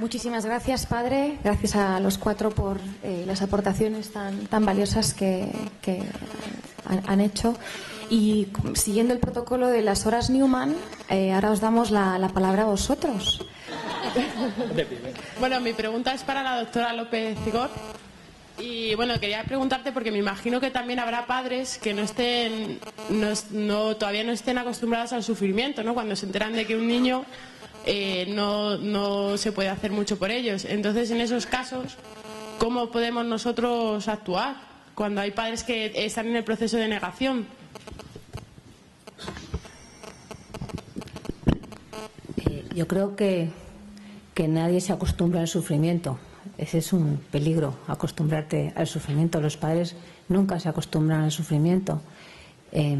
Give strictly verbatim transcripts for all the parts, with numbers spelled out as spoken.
Muchísimas gracias, padre. Gracias a los cuatro por eh, las aportaciones tan, tan valiosas que, que han, han hecho. Y siguiendo el protocolo de las horas Newman, eh, ahora os damos la, la palabra a vosotros. Bueno, mi pregunta es para la doctora López Cigor. Y bueno, quería preguntarte porque me imagino que también habrá padres que no estén, no, no, todavía no estén acostumbrados al sufrimiento, ¿no? Cuando se enteran de que un niño eh, no, no se puede hacer mucho por ellos. Entonces, en esos casos, ¿cómo podemos nosotros actuar cuando hay padres que están en el proceso de negación? Eh, yo creo que, que nadie se acostumbra al sufrimiento. Ese es un peligro, acostumbrarte al sufrimiento. Los padres nunca se acostumbran al sufrimiento. Eh,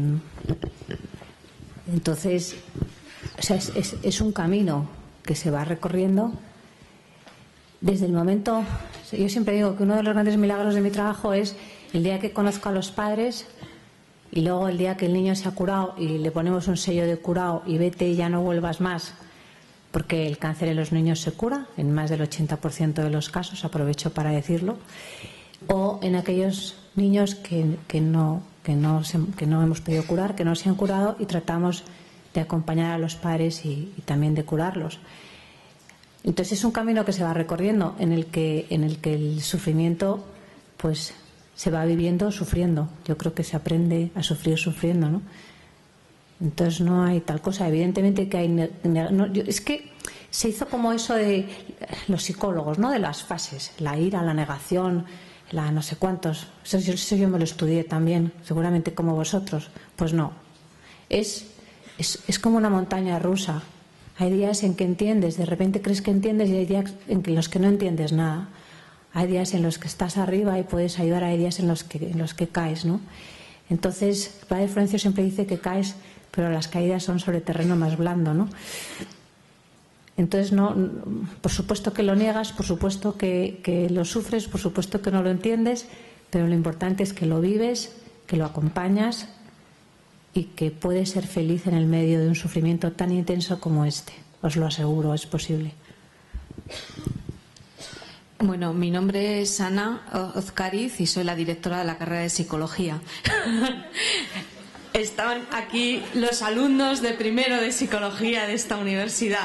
entonces, o sea, es, es, es un camino que se va recorriendo desde el momento. Yo siempre digo que uno de los grandes milagros de mi trabajo es el día que conozco a los padres y luego el día que el niño se ha curado y le ponemos un sello de curado y vete y ya no vuelvas más. Porque el cáncer en los niños se cura, en más del ochenta por ciento de los casos, aprovecho para decirlo, o en aquellos niños que, que, no, que, no, se, que no hemos podido curar, que no se han curado y tratamos de acompañar a los padres y, y también de curarlos. Entonces es un camino que se va recorriendo en el que, en el, que el sufrimiento pues, se va viviendo sufriendo. Yo creo que se aprende a sufrir sufriendo, ¿no? Entonces no hay tal cosa. Evidentemente que hay... No, yo, es que se hizo como eso de los psicólogos, ¿no? De las fases. La ira, la negación, la no sé cuántos. Eso, eso yo me lo estudié también, seguramente como vosotros. Pues no. Es, es, es como una montaña rusa. Hay días en que entiendes, de repente crees que entiendes y hay días en los que no entiendes nada. Hay días en los que estás arriba y puedes ayudar, hay días en los que, en los que caes, ¿no? Entonces, el padre Florencio siempre dice que caes, pero las caídas son sobre terreno más blando, ¿no? Entonces, no, por supuesto que lo niegas, por supuesto que, que lo sufres, por supuesto que no lo entiendes, pero lo importante es que lo vives, que lo acompañas y que puedes ser feliz en el medio de un sufrimiento tan intenso como este. Os lo aseguro, es posible. Bueno, mi nombre es Ana Ozcariz y soy la directora de la carrera de Psicología. Estaban aquí los alumnos de primero de Psicología de esta universidad.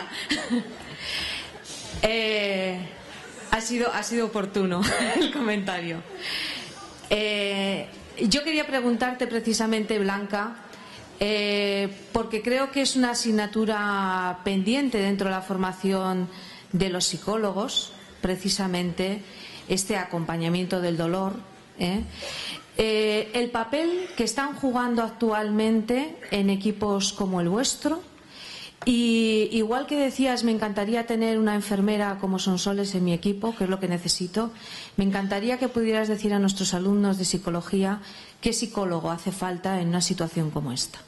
Eh, ha sido, ha sido oportuno el comentario. Eh, yo quería preguntarte precisamente, Blanca, eh, porque creo que es una asignatura pendiente dentro de la formación de los psicólogos, precisamente este acompañamiento del dolor, ¿eh? Eh, el papel que están jugando actualmente en equipos como el vuestro. Y igual que decías, me encantaría tener una enfermera como Sonsoles en mi equipo, que es lo que necesito. Me encantaría que pudieras decir a nuestros alumnos de psicología qué psicólogo hace falta en una situación como esta.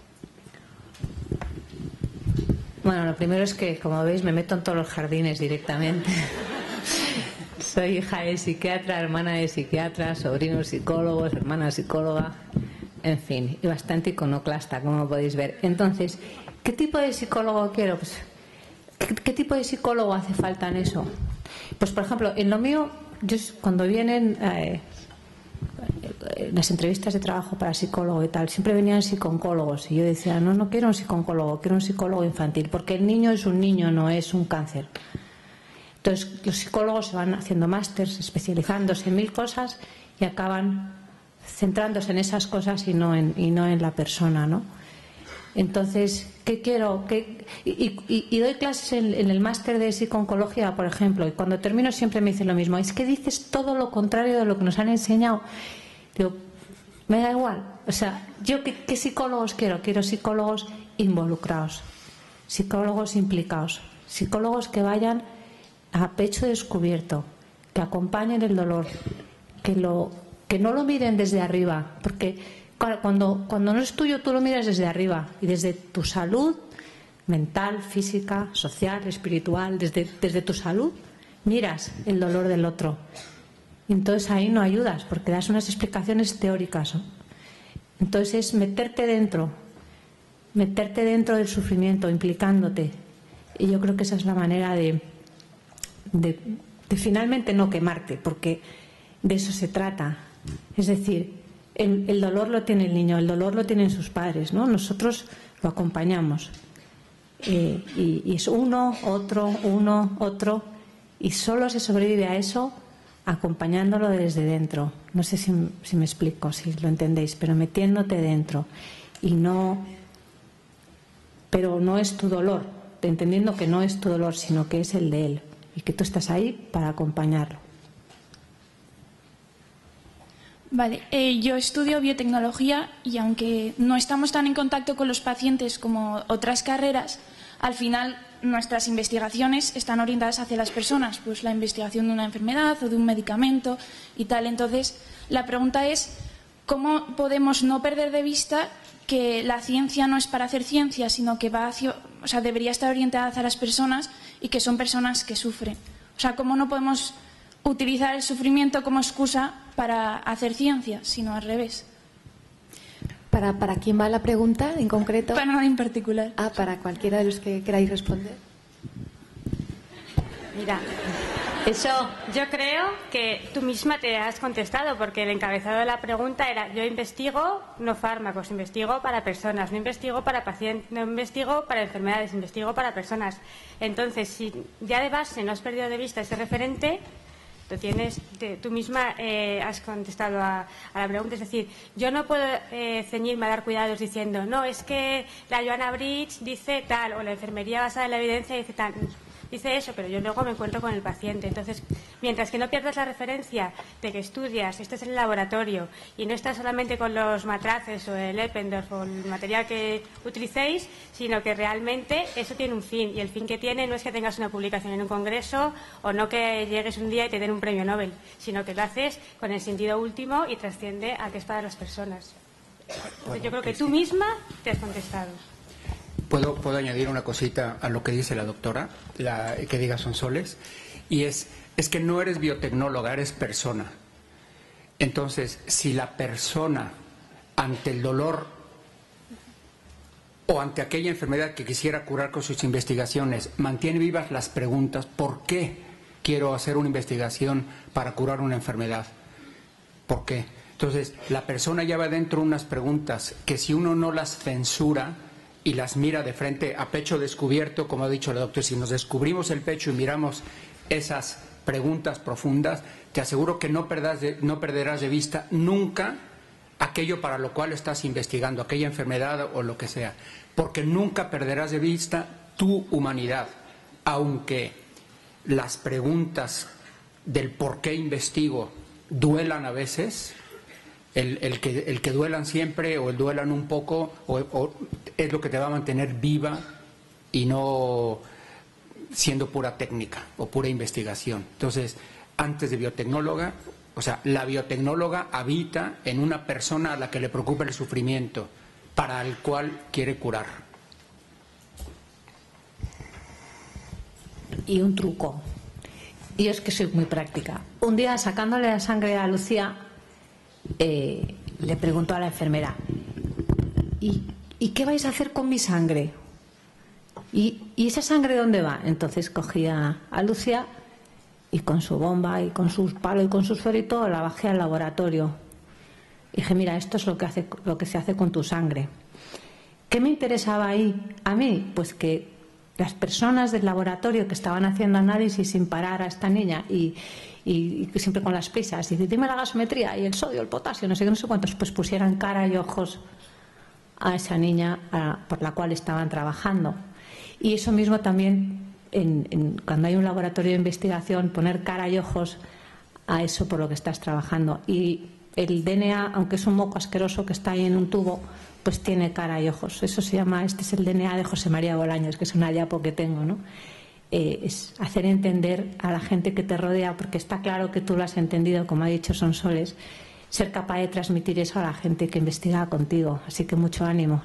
Bueno, lo primero es que, como veis, me meto en todos los jardines directamente. Soy hija de psiquiatra, hermana de psiquiatra, sobrinos psicólogos, hermana psicóloga, en fin, y bastante iconoclasta, como podéis ver. Entonces, ¿qué tipo de psicólogo quiero? Pues, ¿qué, qué tipo de psicólogo hace falta en eso? Pues, por ejemplo, en lo mío, yo, cuando vienen eh, las entrevistas de trabajo para psicólogo y tal, siempre venían psicooncólogos y yo decía, no, no quiero un psicooncólogo, quiero un psicólogo infantil, porque el niño es un niño, no es un cáncer. Entonces, los psicólogos se van haciendo másters, especializándose en mil cosas y acaban centrándose en esas cosas y no en, y no en la persona, ¿no? Entonces, ¿qué quiero? ¿Qué? Y, y, y doy clases en, en el máster de psicooncología, por ejemplo, y cuando termino siempre me dicen lo mismo. Es que dices todo lo contrario de lo que nos han enseñado. Digo, me da igual. O sea, ¿yo qué, qué psicólogos quiero? Quiero psicólogos involucrados, psicólogos implicados, psicólogos que vayan a pecho descubierto, que acompañen el dolor, que, lo, que no lo miren desde arriba, porque cuando, cuando no es tuyo tú lo miras desde arriba y desde tu salud mental, física, social, espiritual, desde, desde tu salud miras el dolor del otro. Y entonces ahí no ayudas porque das unas explicaciones teóricas, ¿no? Entonces es meterte dentro, meterte dentro del sufrimiento, implicándote. Y yo creo que esa es la manera de de, de finalmente no quemarte, porque de eso se trata. Es decir, el, el dolor lo tiene el niño, el dolor lo tienen sus padres, ¿no? Nosotros lo acompañamos. Eh, y, y es uno, otro, uno, otro, y solo se sobrevive a eso acompañándolo desde dentro. No sé si, si me explico, si lo entendéis, pero metiéndote dentro. Y no, pero no es tu dolor, entendiendo que no es tu dolor, sino que es el de él, y que tú estás ahí para acompañarlo. Vale, eh, yo estudio biotecnología y aunque no estamos tan en contacto con los pacientes como otras carreras, al final nuestras investigaciones están orientadas hacia las personas, pues la investigación de una enfermedad o de un medicamento y tal. Entonces, la pregunta es, ¿cómo podemos no perder de vista que la ciencia no es para hacer ciencia, sino que va hacia, o sea, debería estar orientada hacia las personas y que son personas que sufren? O sea, ¿cómo no podemos utilizar el sufrimiento como excusa para hacer ciencia, sino al revés? ¿Para, para quién va la pregunta en concreto? Para nadie en particular. Ah, para cualquiera de los que queráis responder. Mira, eso yo creo que tú misma te has contestado, porque el encabezado de la pregunta era: yo investigo no fármacos, investigo para personas, no investigo para pacientes, no investigo para enfermedades, investigo para personas. Entonces, si ya de base no has perdido de vista ese referente, Tú, tienes, te, tú misma eh, has contestado a, a la pregunta. Es decir, yo no puedo eh, ceñirme a dar cuidados diciendo, no, es que la Joanna Bridge dice tal, o la enfermería basada en la evidencia dice tal. Dice eso, pero yo luego me encuentro con el paciente. Entonces, mientras que no pierdas la referencia de que estudias, estás en el laboratorio y no estás solamente con los matraces o el Eppendorf o el material que utilicéis, sino que realmente eso tiene un fin. Y el fin que tiene no es que tengas una publicación en un congreso o no que llegues un día y te den un premio Nobel, sino que lo haces con el sentido último y trasciende a que es para las personas. Entonces, yo creo que tú misma te has contestado. ¿Puedo, puedo añadir una cosita a lo que dice la doctora, la, que diga Sonsoles? Y es, es que no eres biotecnóloga, eres persona. Entonces, si la persona, ante el dolor o ante aquella enfermedad que quisiera curar con sus investigaciones, mantiene vivas las preguntas: ¿por qué quiero hacer una investigación para curar una enfermedad? ¿Por qué? Entonces, la persona lleva dentro unas preguntas que, si uno no las censura y las mira de frente, a pecho descubierto, como ha dicho la doctora, si nos descubrimos el pecho y miramos esas preguntas profundas, te aseguro que no perderás de, no perderás de vista nunca aquello para lo cual estás investigando, aquella enfermedad o lo que sea, porque nunca perderás de vista tu humanidad, aunque las preguntas del por qué investigo duelan a veces. El, el, que, el que duelan siempre o el duelan un poco o, o es lo que te va a mantener viva y no siendo pura técnica o pura investigación. Entonces, antes de biotecnóloga, o sea, la biotecnóloga habita en una persona a la que le preocupa el sufrimiento, para el cual quiere curar. Y un truco. Yo es que soy muy práctica. Un día, sacándole la sangre a Lucía, Eh, le preguntó a la enfermera, ¿y, ¿y qué vais a hacer con mi sangre? ¿Y, ¿Y esa sangre dónde va? Entonces cogía a Lucía y con su bomba y con sus palos y con su suero y todo la bajé al laboratorio. Y dije, mira, esto es lo que, hace, lo que se hace con tu sangre. ¿Qué me interesaba ahí? A mí, pues que las personas del laboratorio que estaban haciendo análisis sin parar a esta niña y y siempre con las prisas, y dice, dime la gasometría y el sodio, el potasio, no sé qué, no sé cuántos, pues pusieran cara y ojos a esa niña a, por la cual estaban trabajando. Y eso mismo también, en, en, cuando hay un laboratorio de investigación, poner cara y ojos a eso por lo que estás trabajando. Y el D N A, aunque es un moco asqueroso que está ahí en un tubo, pues tiene cara y ojos. Eso se llama, este es el D N A de José María Bolaños, que es una diapo que tengo, ¿no? Eh, es hacer entender a la gente que te rodea, porque está claro que tú lo has entendido, como ha dicho Sonsoles, ser capaz de transmitir eso a la gente que investiga contigo. Así que mucho ánimo.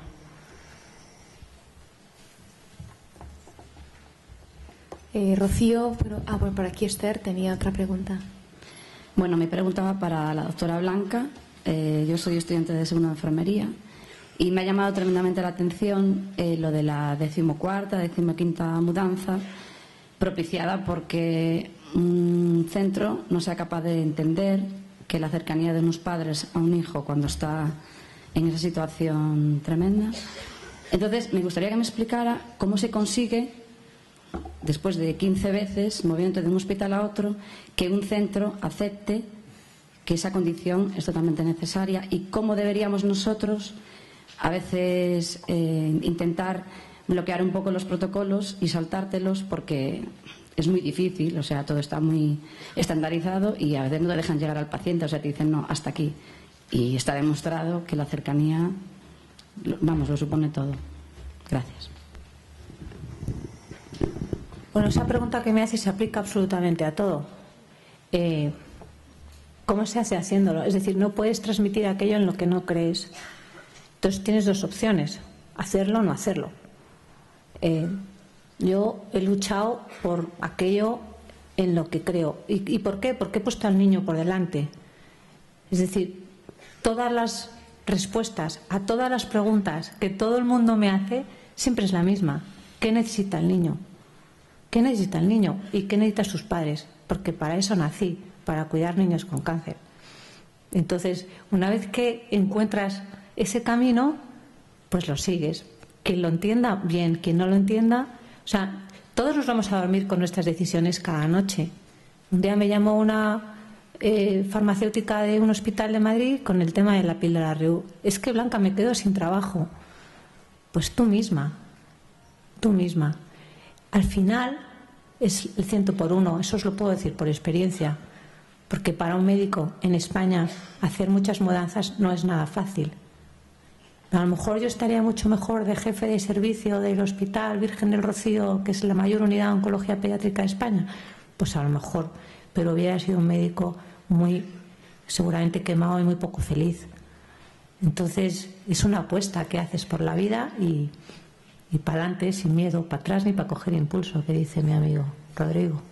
Eh, Rocío, pero, ah, bueno, por aquí Esther tenía otra pregunta. Bueno, mi pregunta va para la doctora Blanca. Eh, yo soy estudiante de segundo de enfermería y me ha llamado tremendamente la atención eh, lo de la decimocuarta, decimoquinta mudanza, propiciada porque un centro no sea capaz de entender que la cercanía de unos padres a un hijo cuando está en esa situación tremenda. Entonces, me gustaría que me explicara cómo se consigue, después de quince veces, moviéndote de un hospital a otro, que un centro acepte que esa condición es totalmente necesaria y cómo deberíamos nosotros a veces eh, intentar bloquear un poco los protocolos y saltártelos, porque es muy difícil, o sea, todo está muy estandarizado y a veces no te dejan llegar al paciente, o sea, te dicen no, hasta aquí. Y está demostrado que la cercanía, vamos, lo supone todo. Gracias. Bueno, esa pregunta que me hace se aplica absolutamente a todo. Eh, ¿Cómo se hace haciéndolo? Es decir, no puedes transmitir aquello en lo que no crees. Entonces tienes dos opciones, hacerlo o no hacerlo. Eh, yo he luchado por aquello en lo que creo. ¿Y, ¿Y por qué? Porque he puesto al niño por delante. Es decir, todas las respuestas a todas las preguntas que todo el mundo me hace siempre es la misma. ¿Qué necesita el niño? ¿Qué necesita el niño? ¿Y qué necesitan sus padres? Porque para eso nací, para cuidar niños con cáncer. Entonces, una vez que encuentras ese camino, pues lo sigues. Quien lo entienda, bien. Quien no lo entienda, o sea, todos nos vamos a dormir con nuestras decisiones cada noche. Un día me llamó una eh, farmacéutica de un hospital de Madrid con el tema de la píldora R U. Es que, Blanca, me quedo sin trabajo. Pues tú misma, tú misma. Al final es el ciento por uno, eso os lo puedo decir por experiencia, porque para un médico en España hacer muchas mudanzas no es nada fácil. A lo mejor yo estaría mucho mejor de jefe de servicio del Hospital Virgen del Rocío, que es la mayor unidad de oncología pediátrica de España, pues a lo mejor, pero hubiera sido un médico muy, seguramente quemado y muy poco feliz. Entonces es una apuesta que haces por la vida y, y para adelante, sin miedo, para atrás ni para coger impulso, que dice mi amigo Rodrigo.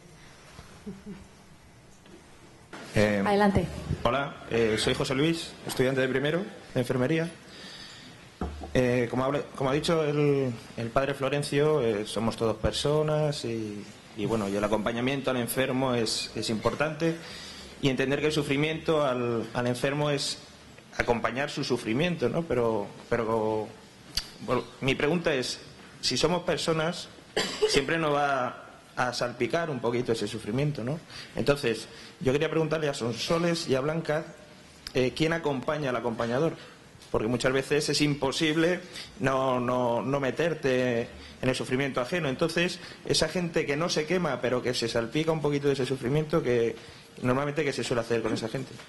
Eh, Adelante. Hola, eh, soy José Luis, estudiante de primero de enfermería. Eh, como, hable, como ha dicho el, el padre Florencio, eh, somos todos personas y, y bueno, y el acompañamiento al enfermo es, es importante, y entender que el sufrimiento al, al enfermo es acompañar su sufrimiento, ¿no? Pero, pero bueno, mi pregunta es, si somos personas, siempre nos va a salpicar un poquito ese sufrimiento, ¿no? Entonces, yo quería preguntarle a Sonsoles y a Blanca, eh, ¿quién acompaña al acompañador? Porque muchas veces es imposible no, no, no meterte en el sufrimiento ajeno. Entonces, esa gente que no se quema, pero que se salpica un poquito de ese sufrimiento, que normalmente ¿qué se suele hacer con esa gente?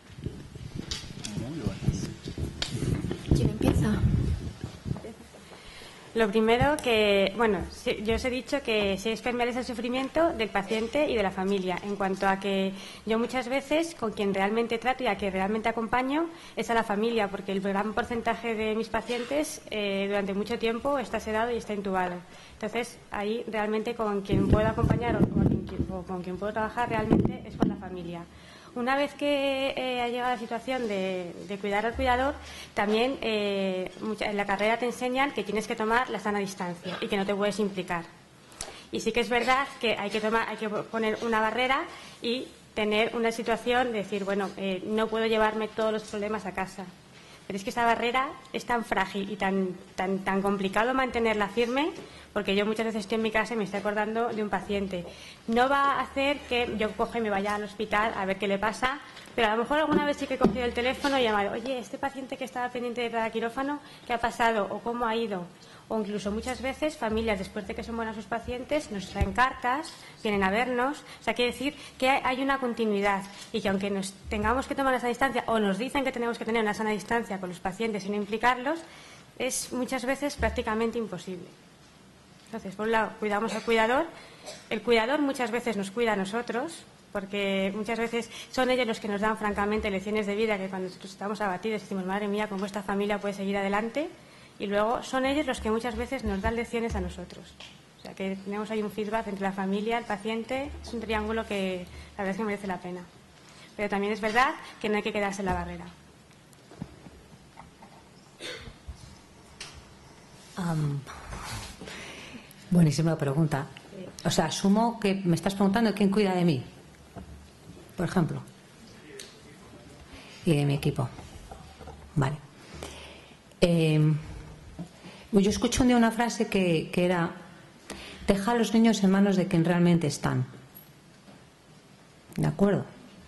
¿Quién empieza? Lo primero que, bueno, yo os he dicho que sé experienciar el sufrimiento del paciente y de la familia. En cuanto a que yo muchas veces con quien realmente trato y a quien realmente acompaño es a la familia, porque el gran porcentaje de mis pacientes eh, durante mucho tiempo está sedado y está intubado. Entonces, ahí realmente con quien puedo acompañar o con quien, o con quien puedo trabajar realmente es con la familia. Una vez que eh, ha llegado la situación de, de cuidar al cuidador, también eh, mucha, en la carrera te enseñan que tienes que tomar la sana distancia y que no te puedes implicar. Y sí que es verdad que hay que, tomar, hay que poner una barrera y tener una situación de decir, bueno, eh, no puedo llevarme todos los problemas a casa. Pero es que esa barrera es tan frágil y tan, tan, tan complicado mantenerla firme, porque yo muchas veces estoy en mi casa y me estoy acordando de un paciente. No va a hacer que yo coja y me vaya al hospital a ver qué le pasa, pero a lo mejor alguna vez sí que he cogido el teléfono y he llamado, oye, este paciente que estaba pendiente de cada quirófano, ¿qué ha pasado? ¿O cómo ha ido? O incluso muchas veces familias, después de que son buenas sus pacientes, nos traen cartas, vienen a vernos. O sea, quiere decir que hay una continuidad y que aunque nos tengamos que tomar una sana distancia o nos dicen que tenemos que tener una sana distancia con los pacientes y no implicarlos, es muchas veces prácticamente imposible. Entonces, por un lado, cuidamos al cuidador. El cuidador muchas veces nos cuida a nosotros, porque muchas veces son ellos los que nos dan francamente lecciones de vida que cuando nosotros estamos abatidos decimos, madre mía, ¿cómo esta familia puede seguir adelante? Y luego son ellos los que muchas veces nos dan lecciones a nosotros. O sea, que tenemos ahí un feedback entre la familia, el paciente. Es un triángulo que la verdad es que merece la pena. Pero también es verdad que no hay que quedarse en la barrera. Um, buenísima pregunta. O sea, asumo que me estás preguntando quién cuida de mí, por ejemplo, y de mi equipo. Vale. Eh, yo escuché un día una frase que, que era: deja a los niños en manos de quien realmente están. ¿De acuerdo?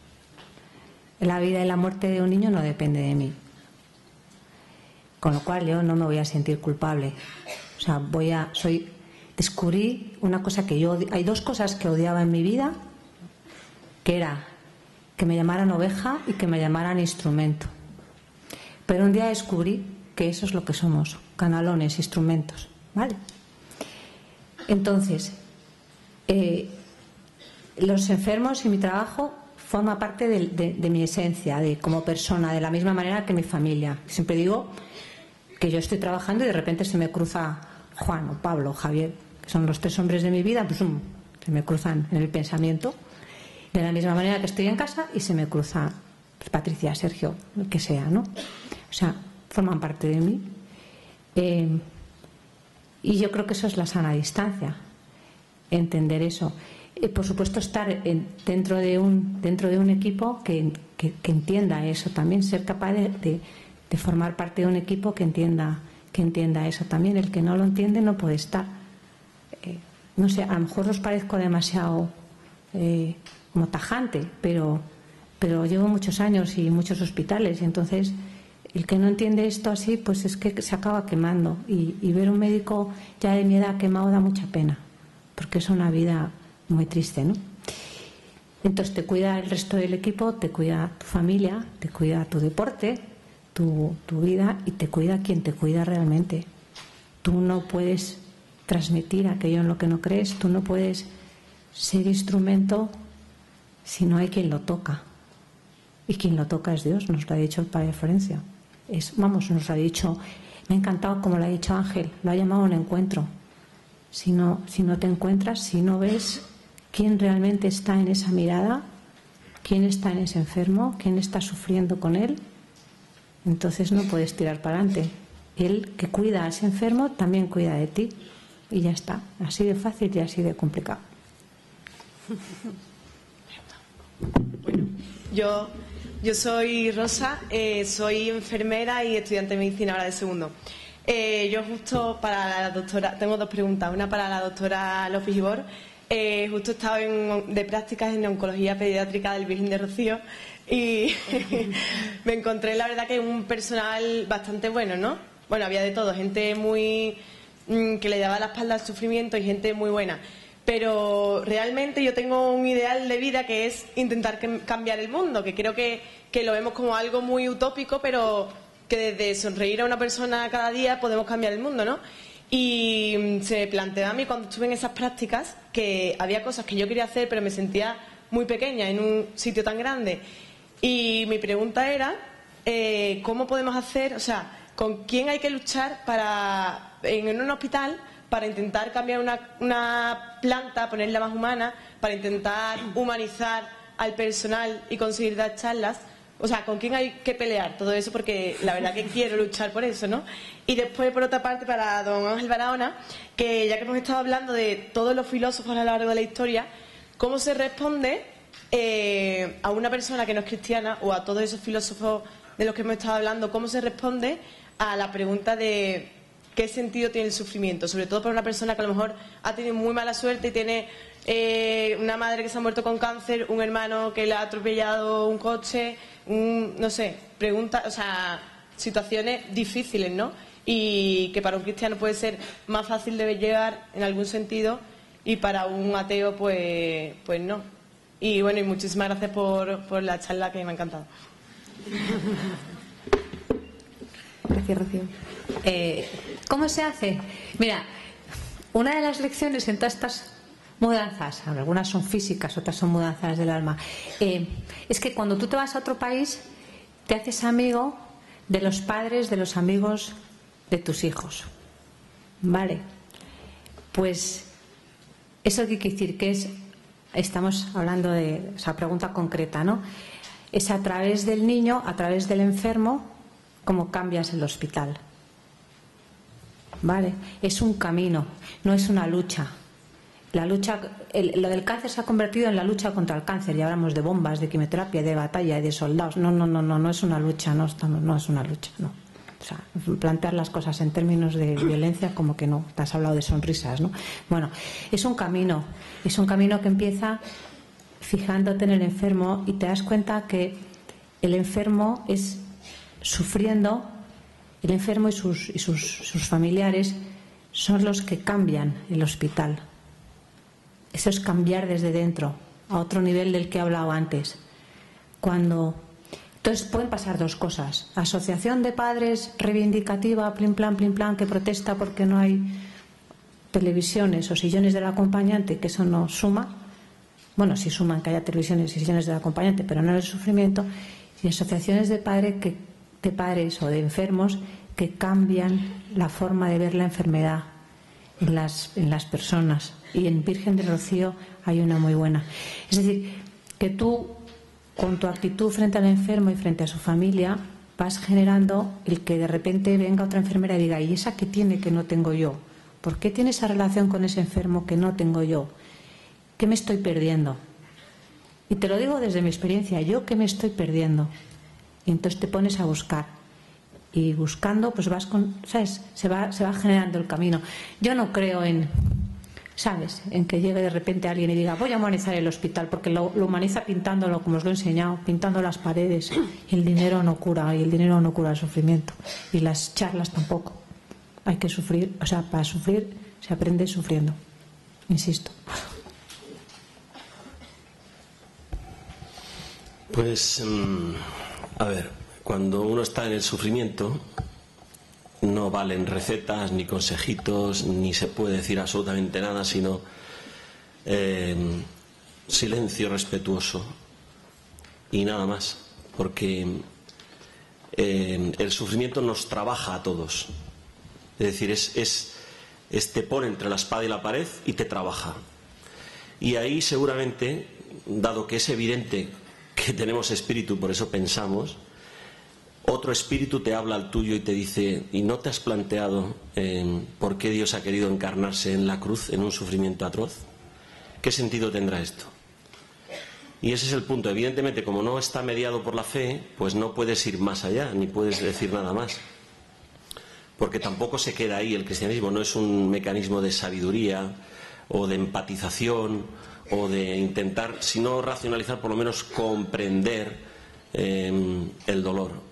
La vida y la muerte de un niño no depende de mí. Con lo cual yo no me voy a sentir culpable. O sea, voy a... soy descubrí una cosa que yo... Hay dos cosas que odiaba en mi vida, que era que me llamaran oveja y que me llamaran instrumento. Pero un día descubrí que eso es lo que somos, canalones, instrumentos. ¿Vale? Entonces, eh, los enfermos y mi trabajo forma parte de, de, de mi esencia, de como persona, de la misma manera que mi familia. Siempre digo que yo estoy trabajando y de repente se me cruza Juan o Pablo o Javier, que son los tres hombres de mi vida, pues um, se me cruzan en el pensamiento. De la misma manera que estoy en casa y se me cruza pues, Patricia, Sergio, el que sea, ¿no? O sea, forman parte de mí. Eh, y yo creo que eso es la sana distancia, entender eso. Eh, por supuesto, estar en, dentro, de un, dentro de un equipo que, que, que entienda eso también, ser capaz de, de, de formar parte de un equipo que entienda, que entienda eso también. El que no lo entiende no puede estar. Eh, no sé, a lo mejor os parezco demasiado eh, como tajante, pero, pero llevo muchos años y muchos hospitales, y entonces el que no entiende esto así, pues es que se acaba quemando. Y, y ver un médico ya de mi edad quemado da mucha pena, porque es una vida muy triste, ¿no? Entonces te cuida el resto del equipo, te cuida tu familia, te cuida tu deporte, tu, tu vida, y te cuida quien te cuida realmente. Tú no puedes transmitir aquello en lo que no crees, tú no puedes ser instrumento si no hay quien lo toca. Y quien lo toca es Dios, nos lo ha dicho el Padre Florencio. Es, vamos, nos lo ha dicho, me ha encantado como lo ha dicho Ángel, lo ha llamado un encuentro. Si no, si no te encuentras, si no ves quién realmente está en esa mirada, quién está en ese enfermo, quién está sufriendo con él, entonces no puedes tirar para adelante. Él que cuida a ese enfermo también cuida de ti, y ya está, así de fácil y así de complicado. Bueno, yo, yo soy Rosa, eh, soy enfermera y estudiante de medicina ahora de segundo. Eh, yo justo para la doctora, tengo dos preguntas, una para la doctora López Ibor. Eh, justo he estado en, de prácticas en oncología pediátrica del Virgen de Rocío y me encontré, la verdad, que un personal bastante bueno, ¿no? Bueno, había de todo, gente muy mmm, que le daba la espalda al sufrimiento y gente muy buena. Pero realmente yo tengo un ideal de vida que es intentar que, cambiar el mundo, que creo que, que lo vemos como algo muy utópico, pero que desde sonreír a una persona cada día podemos cambiar el mundo, ¿no? Y se me planteó a mí cuando estuve en esas prácticas que había cosas que yo quería hacer, pero me sentía muy pequeña en un sitio tan grande. Y mi pregunta era, eh, ¿cómo podemos hacer, o sea, con quién hay que luchar para en un hospital para intentar cambiar una, una planta, ponerla más humana, para intentar humanizar al personal y conseguir dar charlas? O sea, ¿con quién hay que pelear todo eso? Porque la verdad que quiero luchar por eso, ¿no? Y después, por otra parte, para don Ángel Barahona, que ya que hemos estado hablando de todos los filósofos a lo largo de la historia, ¿cómo se responde eh, a una persona que no es cristiana, o a todos esos filósofos de los que hemos estado hablando, cómo se responde a la pregunta de qué sentido tiene el sufrimiento? Sobre todo para una persona que a lo mejor ha tenido muy mala suerte y tiene eh, una madre que se ha muerto con cáncer, un hermano que le ha atropellado un coche, un, no sé, preguntas, o sea, situaciones difíciles, ¿no? Y que para un cristiano puede ser más fácil de llegar en algún sentido, y para un ateo pues, pues no. Y bueno, y muchísimas gracias por, por la charla, que me ha encantado. Gracias, Rocío. Eh, ¿Cómo se hace? Mira, una de las lecciones en todas estas mudanzas, algunas son físicas, otras son mudanzas del alma, eh, es que cuando tú te vas a otro país, te haces amigo de los padres de los amigos de tus hijos. ¿Vale? Pues eso quiere decir que es, estamos hablando de esa pregunta concreta, ¿no? Es a través del niño, a través del enfermo, cómo cambias el hospital. ¿Vale? Es un camino, no es una lucha. La lucha, el, lo del cáncer se ha convertido en la lucha contra el cáncer. Ya hablamos de bombas, de quimioterapia, de batalla, de soldados. No, no, no, no, no es una lucha, no, estamos, no es una lucha, no. O sea, plantear las cosas en términos de violencia como que no. Te has hablado de sonrisas, ¿no? Bueno, es un camino, es un camino que empieza fijándote en el enfermo y te das cuenta que el enfermo es sufriendo, el enfermo y sus, y sus, sus familiares son los que cambian el hospital. Eso es cambiar desde dentro, a otro nivel del que he hablado antes. Cuando... Entonces pueden pasar dos cosas. Asociación de padres reivindicativa, plin plan, plin plan, que protesta porque no hay televisiones o sillones del acompañante, que eso no suma. Bueno, sí suman que haya televisiones y sillones del acompañante, pero no el sufrimiento. Y asociaciones de, padre que, de padres o de enfermos que cambian la forma de ver la enfermedad en las, en las personas. Y en Virgen del Rocío hay una muy buena. Es decir, que tú, con tu actitud frente al enfermo y frente a su familia, vas generando el que de repente venga otra enfermera y diga, ¿y esa qué tiene que no tengo yo? ¿Por qué tiene esa relación con ese enfermo que no tengo yo? ¿Qué me estoy perdiendo? Y te lo digo desde mi experiencia, ¿yo qué me estoy perdiendo? Y entonces te pones a buscar. Y buscando, pues vas con, ¿sabes? Se va, se va generando el camino. Yo no creo en... ¿Sabes? En que llegue de repente alguien y diga, voy a humanizar el hospital, porque lo, lo humaniza pintándolo, como os lo he enseñado, pintando las paredes. Y el dinero no cura, y el dinero no cura el sufrimiento. Y las charlas tampoco. Hay que sufrir, o sea, para sufrir se aprende sufriendo. Insisto. Pues, um, a ver, cuando uno está en el sufrimiento, no valen recetas, ni consejitos, ni se puede decir absolutamente nada, sino eh, silencio respetuoso y nada más, porque eh, el sufrimiento nos trabaja a todos. Es decir, es, es, es te pone entre la espada y la pared y te trabaja. Y ahí seguramente, dado que es evidente que tenemos espíritu, por eso pensamos, otro espíritu te habla al tuyo y te dice, ¿y no te has planteado eh, por qué Dios ha querido encarnarse en la cruz, en un sufrimiento atroz? ¿Qué sentido tendrá esto? Y ese es el punto. Evidentemente, como no está mediado por la fe, pues no puedes ir más allá, ni puedes decir nada más. Porque tampoco se queda ahí. El cristianismo no es un mecanismo de sabiduría o de empatización o de intentar, si no racionalizar, por lo menos comprender eh, el dolor.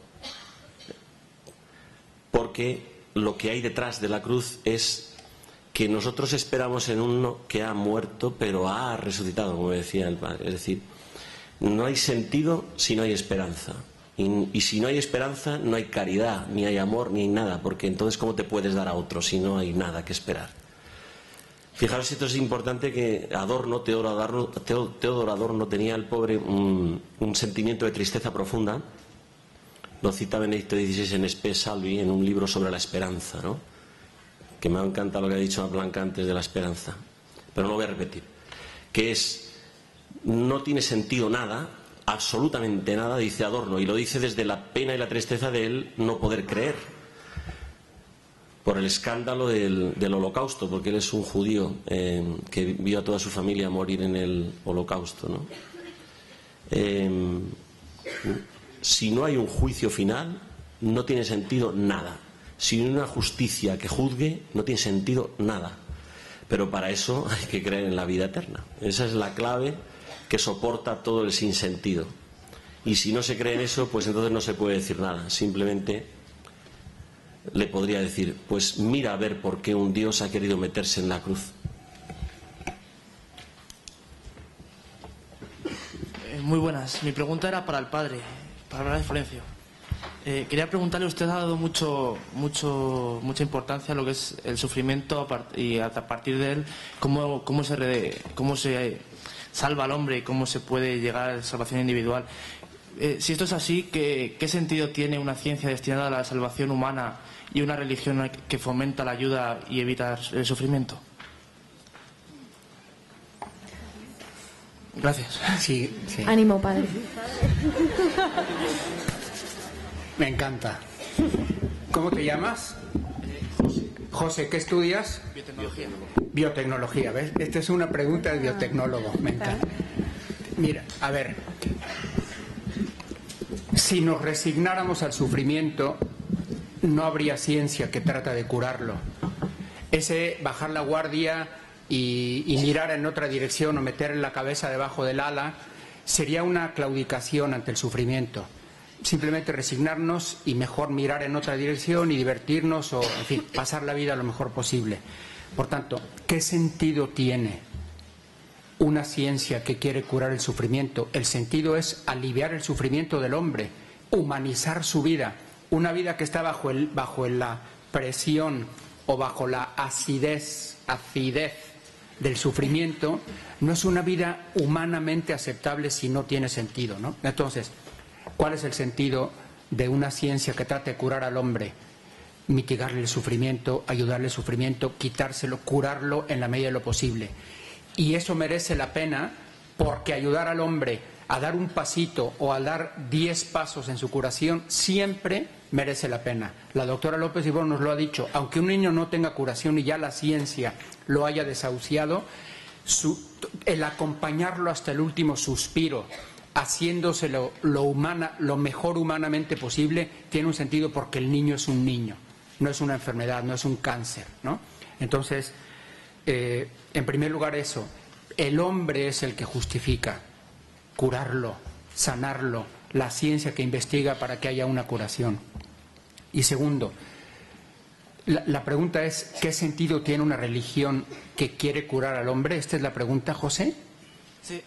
Porque lo que hay detrás de la cruz es que nosotros esperamos en uno que ha muerto pero ha resucitado, como decía el Padre. Es decir, no hay sentido si no hay esperanza. Y, y si no hay esperanza no hay caridad, ni hay amor, ni hay nada. Porque entonces ¿cómo te puedes dar a otro si no hay nada que esperar? Fijaros, esto es importante, que Adorno, Teodoro Adorno, Teodoro Adorno tenía el pobre un, un sentimiento de tristeza profunda. Lo cita Benedicto dieciséis en Spe Salvi, en un libro sobre la esperanza, ¿no? Que me ha encantado lo que ha dicho Blanca antes de la esperanza, pero no lo voy a repetir. Que es, no tiene sentido nada, absolutamente nada, dice Adorno, y lo dice desde la pena y la tristeza de él no poder creer, por el escándalo del, del holocausto, porque él es un judío eh, que vio a toda su familia morir en el holocausto, ¿no? Eh, Si no hay un juicio final, no tiene sentido nada. Si no hay una justicia que juzgue, no tiene sentido nada. Pero para eso hay que creer en la vida eterna. Esa es la clave que soporta todo el sinsentido. Y si no se cree en eso, pues entonces no se puede decir nada. Simplemente le podría decir, pues mira a ver por qué un Dios ha querido meterse en la cruz. Eh, muy buenas. Mi pregunta era para el padre. Para hablar de Florencio. Eh, quería preguntarle, usted ha dado mucho, mucho, mucha importancia a lo que es el sufrimiento y a partir de él cómo, cómo, se, re, cómo se salva al hombre y cómo se puede llegar a la salvación individual. Eh, si esto es así, ¿qué, ¿qué sentido tiene una ciencia destinada a la salvación humana y una religión que fomenta la ayuda y evita el sufrimiento? Gracias. Sí, sí. Ánimo, padre. Me encanta. ¿Cómo te llamas? José. José, ¿qué estudias? Biotecnología. Biotecnología, ¿ves? Esta es una pregunta de biotecnólogo, me encanta. Mira, a ver, si nos resignáramos al sufrimiento, no habría ciencia que trata de curarlo. Ese bajar la guardia y, y mirar en otra dirección o meter la cabeza debajo del ala sería una claudicación ante el sufrimiento. Simplemente resignarnos y mejor mirar en otra dirección y divertirnos o, en fin, pasar la vida lo mejor posible. Por tanto, ¿qué sentido tiene una ciencia que quiere curar el sufrimiento? El sentido es aliviar el sufrimiento del hombre, humanizar su vida. Una vida que está bajo, el, bajo la presión o bajo la acidez, acidez del sufrimiento, no es una vida humanamente aceptable si no tiene sentido, ¿no? Entonces, ¿cuál es el sentido de una ciencia que trate de curar al hombre? Mitigarle el sufrimiento, ayudarle el sufrimiento, quitárselo, curarlo en la medida de lo posible. Y eso merece la pena porque ayudar al hombre a dar un pasito o a dar diez pasos en su curación siempre merece la pena. La doctora López Ibor nos lo ha dicho, aunque un niño no tenga curación y ya la ciencia lo haya desahuciado, su, el acompañarlo hasta el último suspiro, haciéndoselo lo, humana, lo mejor humanamente posible, tiene un sentido porque el niño es un niño, no es una enfermedad, no es un cáncer, ¿no? Entonces, eh, en primer lugar eso, el hombre es el que justifica curarlo, sanarlo, la ciencia que investiga para que haya una curación. Y segundo, la, la pregunta es, ¿qué sentido tiene una religión que quiere curar al hombre? Esta es la pregunta, José. Sí.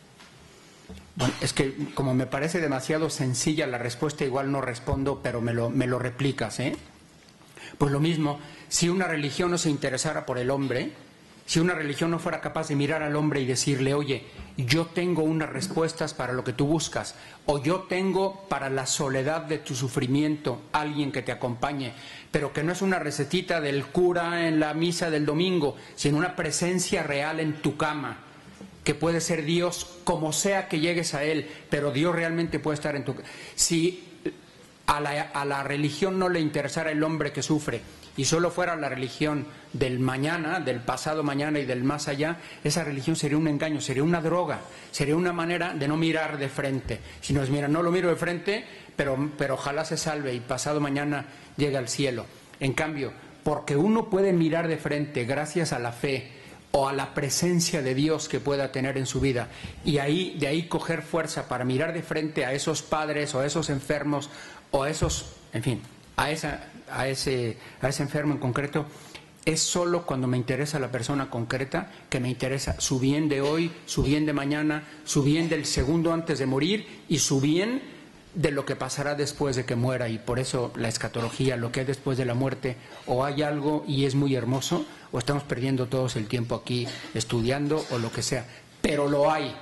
Bueno, es que como me parece demasiado sencilla la respuesta, igual no respondo, pero me lo, me lo replicas, ¿eh? Pues lo mismo, si una religión no se interesara por el hombre, si una religión no fuera capaz de mirar al hombre y decirle, oye, yo tengo unas respuestas para lo que tú buscas, o yo tengo para la soledad de tu sufrimiento alguien que te acompañe, pero que no es una recetita del cura en la misa del domingo, sino una presencia real en tu cama, que puede ser Dios como sea que llegues a Él, pero Dios realmente puede estar en tu... Si a la, a la religión no le interesara el hombre que sufre y solo fuera la religión del mañana, del pasado mañana y del más allá, esa religión sería un engaño, sería una droga, sería una manera de no mirar de frente. Si no es, mira, no lo miro de frente, pero, pero ojalá se salve y pasado mañana llegue al cielo. En cambio, porque uno puede mirar de frente gracias a la fe o a la presencia de Dios que pueda tener en su vida, y ahí, de ahí coger fuerza para mirar de frente a esos padres o a esos enfermos o a esos, en fin, a, esa, a, ese, a ese enfermo en concreto, es solo cuando me interesa la persona concreta que me interesa su bien de hoy, su bien de mañana, su bien del segundo antes de morir y su bien de lo que pasará después de que muera. Y por eso la escatología, lo que hay después de la muerte, o hay algo y es muy hermoso, o estamos perdiendo todos el tiempo aquí estudiando o lo que sea, pero lo hay,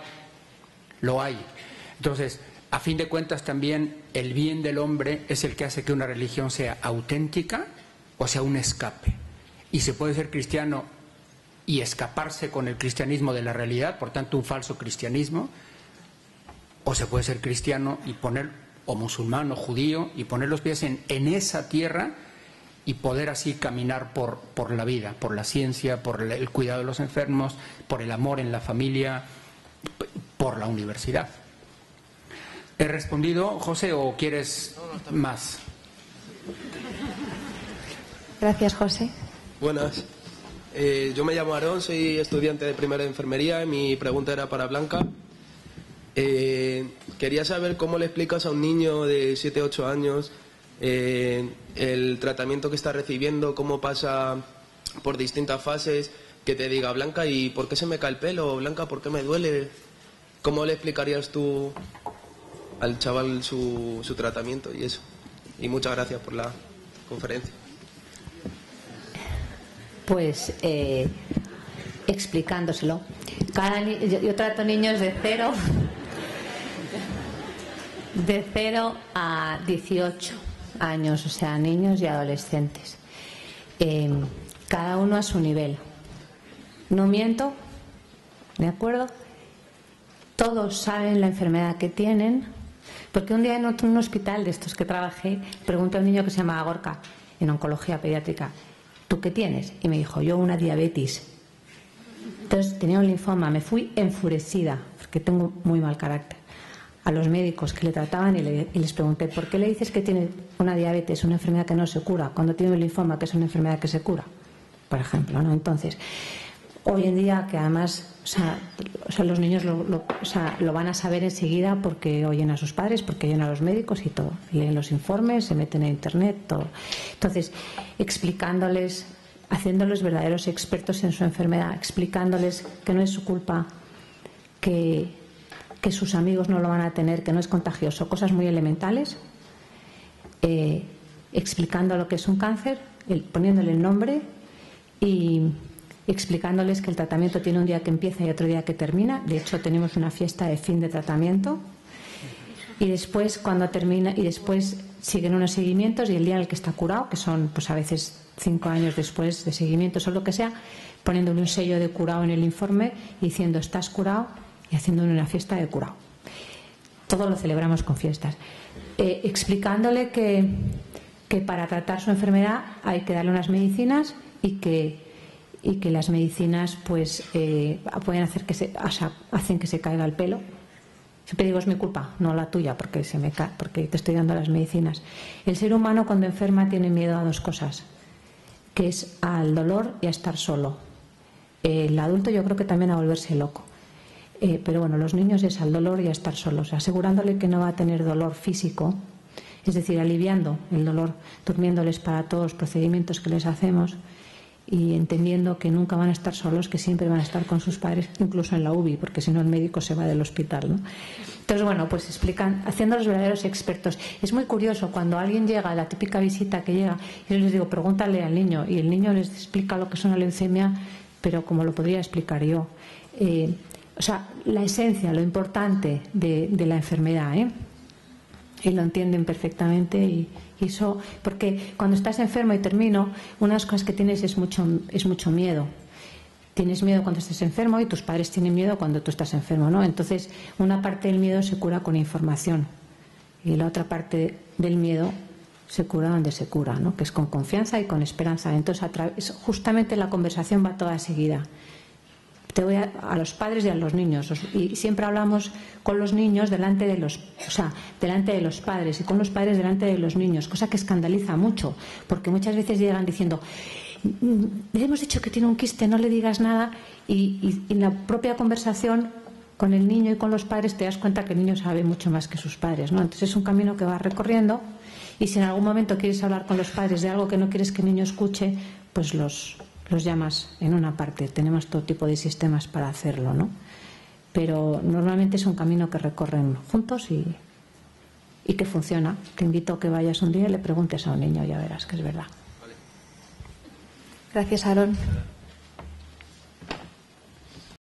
lo hay. Entonces, a fin de cuentas también el bien del hombre es el que hace que una religión sea auténtica o sea un escape. Y se puede ser cristiano y escaparse con el cristianismo de la realidad, por tanto un falso cristianismo, o se puede ser cristiano y poner, o musulmán o judío, y poner los pies en, en esa tierra y poder así caminar por, por la vida, por la ciencia, por el cuidado de los enfermos, por el amor en la familia, por la universidad. ¿He respondido, José, o quieres más? Gracias, José. Buenas. Eh, yo me llamo Aarón, soy estudiante de primero de enfermería y mi pregunta era para Blanca. Eh, quería saber cómo le explicas a un niño de siete u ocho años eh, el tratamiento que está recibiendo, cómo pasa por distintas fases, que te diga, Blanca, ¿y por qué se me cae el pelo? Blanca, ¿por qué me duele? ¿Cómo le explicarías tú al chaval su, su tratamiento y eso? Y muchas gracias por la conferencia. Pues eh, explicándoselo. Cada ni yo, yo trato niños de cero de cero a dieciocho años, o sea, niños y adolescentes. Eh, cada uno a su nivel. No miento, ¿de acuerdo? Todos saben la enfermedad que tienen, porque un día en otro, un hospital de estos que trabajé, pregunté a un niño que se llamaba Gorka, en oncología pediátrica, ¿tú qué tienes? Y me dijo, yo una diabetes. Entonces tenía un linfoma, me fui enfurecida, porque tengo muy mal carácter, a los médicos que le trataban y, le, y les pregunté, ¿por qué le dices que tiene una diabetes, una enfermedad que no se cura, cuando tiene un linfoma, que es una enfermedad que se cura? Por ejemplo, ¿no? Entonces, hoy en día, que además, o sea, o sea los niños lo, lo, o sea, lo van a saber enseguida porque oyen a sus padres, porque oyen a los médicos y todo. Leen los informes, se meten en internet, todo. Entonces, explicándoles, haciéndolos verdaderos expertos en su enfermedad, explicándoles que no es su culpa, que, que sus amigos no lo van a tener, que no es contagioso, cosas muy elementales, eh, explicando lo que es un cáncer, el, poniéndole el nombre y explicándoles que el tratamiento tiene un día que empieza y otro día que termina. De hecho, tenemos una fiesta de fin de tratamiento y después cuando termina y después siguen unos seguimientos y el día en el que está curado, que son pues a veces cinco años después de seguimientos o lo que sea, poniéndole un sello de curado en el informe y diciendo estás curado y haciéndole una fiesta de curado. Todo lo celebramos con fiestas. Eh, explicándole que, que para tratar su enfermedad hay que darle unas medicinas y que, y que las medicinas pues eh, pueden hacer que se, o sea, hacen que se caiga el pelo. Siempre digo es mi culpa, no la tuya, porque se me cae, porque te estoy dando las medicinas. El ser humano cuando enferma tiene miedo a dos cosas, que es al dolor y a estar solo. El adulto yo creo que también a volverse loco. Eh, pero bueno, los niños es al dolor y a estar solos, asegurándole que no va a tener dolor físico, es decir, aliviando el dolor, durmiéndoles para todos los procedimientos que les hacemos y entendiendo que nunca van a estar solos, que siempre van a estar con sus padres, incluso en la U B I, porque si no el médico se va del hospital, ¿no? Entonces, bueno, pues explican, haciendo los verdaderos expertos. Es muy curioso cuando alguien llega, la típica visita que llega, y yo les digo, pregúntale al niño, y el niño les explica lo que es una leucemia, pero como lo podría explicar yo. Eh, o sea, la esencia, lo importante de, de la enfermedad, ¿eh? Y lo entienden perfectamente y, y eso, porque cuando estás enfermo, y termino, una de las cosas que tienes es mucho, es mucho miedo. Tienes miedo cuando estás enfermo y tus padres tienen miedo cuando tú estás enfermo, ¿no? Entonces, una parte del miedo se cura con información y la otra parte del miedo se cura donde se cura, ¿no? Que es con confianza y con esperanza. Entonces, a través, justamente la conversación va toda seguida. Te voy a, a los padres y a los niños, y siempre hablamos con los niños delante de los, o sea, delante de los padres y con los padres delante de los niños, cosa que escandaliza mucho, porque muchas veces llegan diciendo, le hemos dicho que tiene un quiste, no le digas nada, y, y, y en la propia conversación con el niño y con los padres te das cuenta que el niño sabe mucho más que sus padres, ¿no? Entonces es un camino que vas recorriendo, y si en algún momento quieres hablar con los padres de algo que no quieres que el niño escuche, pues los los llamas en una parte. Tenemos todo tipo de sistemas para hacerlo, ¿no? Pero normalmente es un camino que recorren juntos y, y que funciona. Te invito a que vayas un día y le preguntes a un niño, ya verás que es verdad. Gracias, Aarón.